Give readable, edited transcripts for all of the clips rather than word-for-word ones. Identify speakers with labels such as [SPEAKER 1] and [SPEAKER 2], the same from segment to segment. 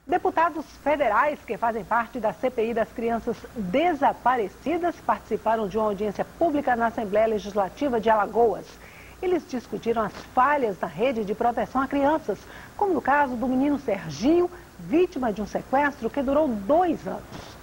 [SPEAKER 1] Deputados federais que fazem parte da CPI das crianças desaparecidas participaram de uma audiência pública na Assembleia Legislativa de Alagoas. Eles discutiram as falhas na rede de proteção a crianças, como no caso do menino Serginho, vítima de um sequestro que durou 2 anos.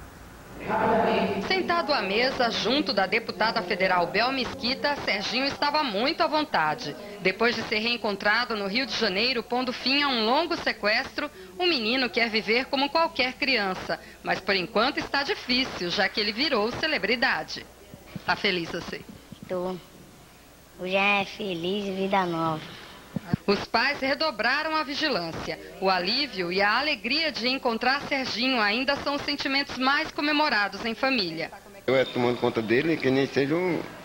[SPEAKER 2] Sentado à mesa, junto da deputada federal Bel Mesquita, Serginho estava muito à vontade. Depois de ser reencontrado no Rio de Janeiro, pondo fim a um longo sequestro, o menino quer viver como qualquer criança. Mas por enquanto está difícil, já que ele virou celebridade. Tá feliz você?
[SPEAKER 3] Tô. Hoje é feliz, vida nova.
[SPEAKER 2] Os pais redobraram a vigilância. O alívio e a alegria de encontrar Serginho ainda são os sentimentos mais comemorados em família.
[SPEAKER 4] Eu estou tomando conta dele, que nem seja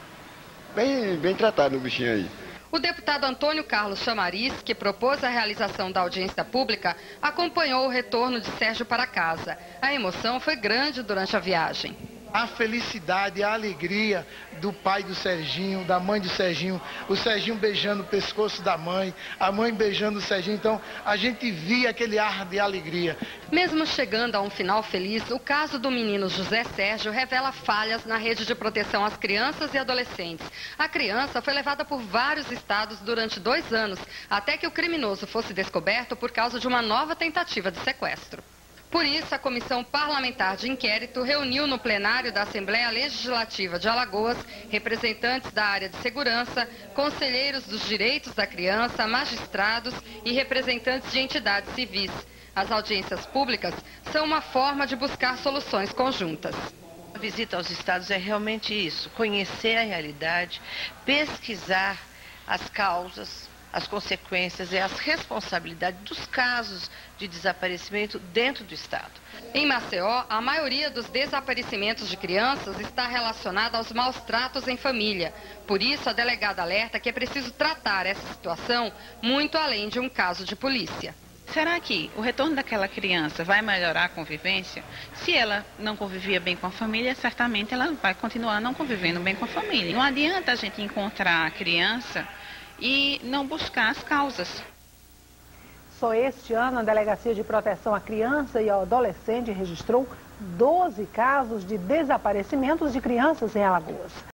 [SPEAKER 4] bem tratado o bichinho aí.
[SPEAKER 2] O deputado Antônio Carlos Chamariz, que propôs a realização da audiência pública, acompanhou o retorno de Sérgio para casa. A emoção foi grande durante a viagem.
[SPEAKER 5] A felicidade, a alegria do pai do Serginho, da mãe do Serginho, o Serginho beijando o pescoço da mãe, a mãe beijando o Serginho, então a gente via aquele ar de alegria.
[SPEAKER 2] Mesmo chegando a um final feliz, o caso do menino José Sérgio revela falhas na rede de proteção às crianças e adolescentes. A criança foi levada por vários estados durante 2 anos, até que o criminoso fosse descoberto por causa de uma nova tentativa de sequestro. Por isso, a Comissão Parlamentar de Inquérito reuniu no plenário da Assembleia Legislativa de Alagoas representantes da área de segurança, conselheiros dos direitos da criança, magistrados e representantes de entidades civis. As audiências públicas são uma forma de buscar soluções conjuntas.
[SPEAKER 6] A visita aos estados é realmente isso, conhecer a realidade, pesquisar as causas, as consequências e as responsabilidades dos casos de desaparecimento dentro do estado.
[SPEAKER 2] Em Maceió, a maioria dos desaparecimentos de crianças está relacionada aos maus tratos em família. Por isso, a delegada alerta que é preciso tratar essa situação muito além de um caso de polícia.
[SPEAKER 7] Será que o retorno daquela criança vai melhorar a convivência? Se ela não convivia bem com a família, certamente ela vai continuar não convivendo bem com a família. Não adianta a gente encontrar a criança e não buscar as causas.
[SPEAKER 1] Só este ano, a Delegacia de Proteção à Criança e ao Adolescente registrou 12 casos de desaparecimentos de crianças em Alagoas.